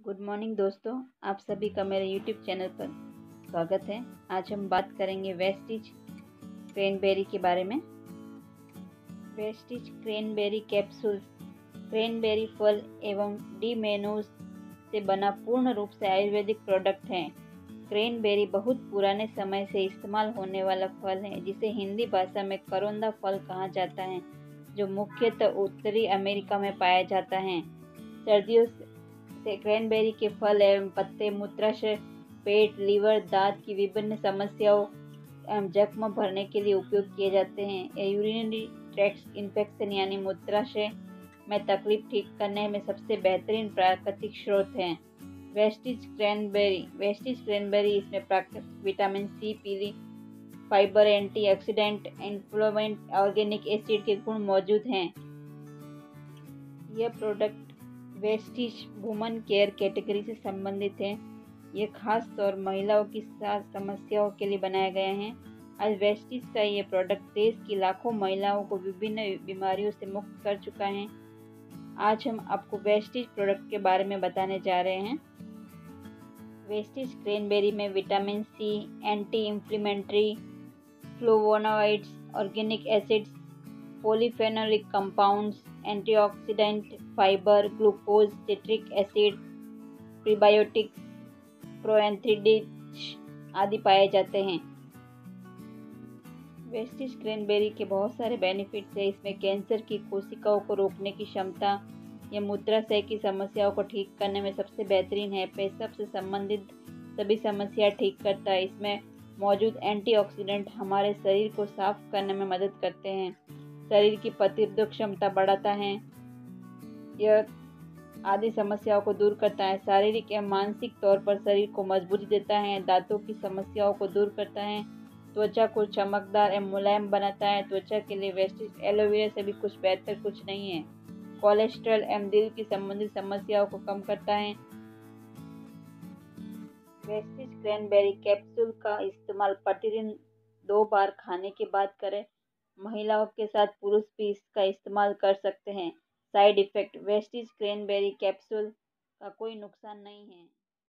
Good morning दोस्तों, आप सभी का मेरे यूट्यूब चैनल पर स्वागत है। आज हम बात करेंगे वेस्टिज क्रैनबेरी के बारे में। वेस्टिज क्रैनबेरी कैप्सूल क्रैनबेरी फल एवं डीमेनोज से बना पूर्ण रूप से आयुर्वेदिक प्रोडक्ट है। क्रैनबेरी बहुत पुराने समय से इस्तेमाल होने वाला फल है, जिसे हिंदी भाषा में करोंदा फल कहा जाता है, जो मुख्यतः उत्तरी अमेरिका में पाया जाता है। सर्दियों से क्रैनबेरी के फल एवं पत्ते मूत्राशय, पेट, लीवर, दांत की विभिन्न समस्याओं एवं जख्म भरने के लिए उपयोग किए जाते हैं। ये यूरिनरी ट्रैक्ट इन्फेक्शन यानी मूत्राशय में तकलीफ ठीक करने में सबसे बेहतरीन प्राकृतिक स्रोत है। वेस्टिज क्रैनबेरी इसमें प्राकृतिक विटामिन सी, पीली फाइबर, एंटीऑक्सीडेंट, इन्फ्लेमेंट, ऑर्गेनिक एसिड के गुण मौजूद हैं। यह product Vestige woman care category से संबंधित है। ये खास तौर महिलाओं की समस्याओं के लिए बनाए गए हैं। आज वेस्टिज का ये प्रोडक्ट देश की लाखों महिलाओं को विभिन्न बीमारियों से मुक्त कर चुका है। आज हम आपको वेस्टिज प्रोडक्ट के बारे में बताने जा रहे हैं। वेस्टिज क्रैनबेरी में vitamin C, anti inflammatory, flavonoids, organic acids, polyphenolic compounds, antioxidant, fibre, glucose, citric acid, prebiotics, proanthocyanidins आदि पाए जाते हैं। वेस्टिज क्रैनबेरी के बहुत सारे बेनिफिट्स हैं। इसमें कैंसर की कोशिकाओं को रोकने की क्षमता, यह मूत्राशय की समस्याओं को ठीक करने में सबसे बेहतरीन है। पेशाब से संबंधित सभी समस्या ठीक करता है। इसमें मौजूद एंटीऑक्सीडेंट हमारे शरीर को साफ करने में मदद करते हैं, शरीर की प्रतिरोधक क्षमता बढ़ाता है, यह आदि समस्याओं को दूर करता है। शारीरिक एवं मानसिक तौर पर शरीर को मजबूती देता है, दांतों की समस्याओं को दूर करता है, त्वचा को चमकदार एवं मुलायम बनाता है। त्वचा के लिए वेस्टिज एलोवेरा से भी कुछ बेहतर कुछ नहीं है। कोलेस्ट्रॉल एवं दिल की संबंधित समस्याओं को कम करता है। वेस्टिज क्रैनबेरी कैप्सूल का इस्तेमाल प्रतिदिन 2 बार खाने के बाद करें। महिलाओं के साथ पुरुष भी इसका इस्तेमाल कर सकते हैं। Side effect: Vestige cranberry capsule का कोई नुकसान नहीं है।